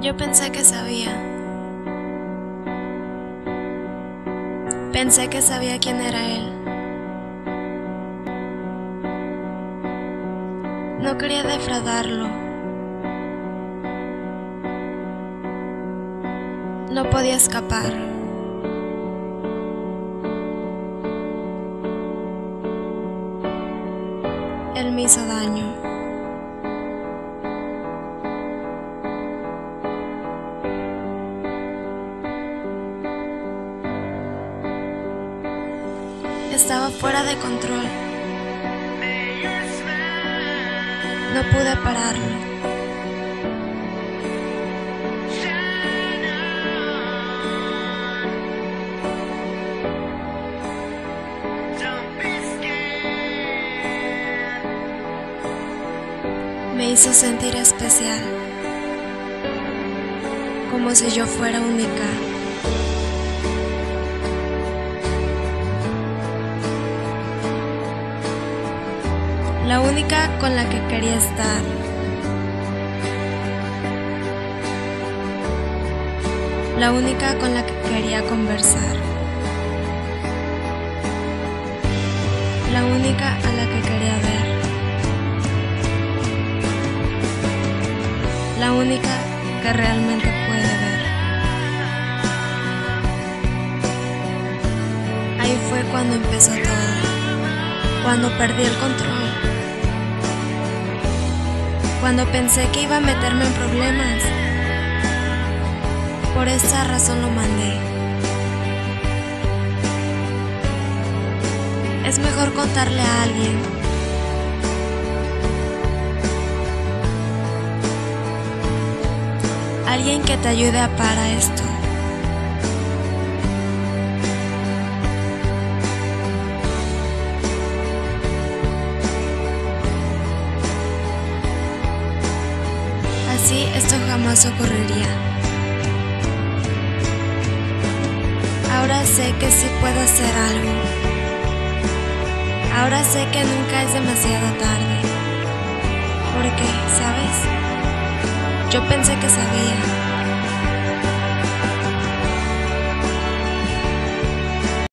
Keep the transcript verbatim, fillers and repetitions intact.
Yo pensé que sabía. Pensé que sabía quién era él. No quería defraudarlo. No podía escapar. Él me hizo daño. Estaba fuera de control. No pude pararlo. Me hizo sentir especial, como si yo fuera única. La única con la que quería estar. La única con la que quería conversar. La única a la que quería ver. La única que realmente puede ver. Ahí fue cuando empezó todo, cuando perdí el control, cuando pensé que iba a meterme en problemas. Por esa razón lo mandé. Es mejor contarle a alguien. Alguien que te ayude a parar esto. Así esto jamás ocurriría. Ahora sé que sí puedo hacer algo. Ahora sé que nunca es demasiado tarde. Porque, ¿sabes? Yo pensé que sabía.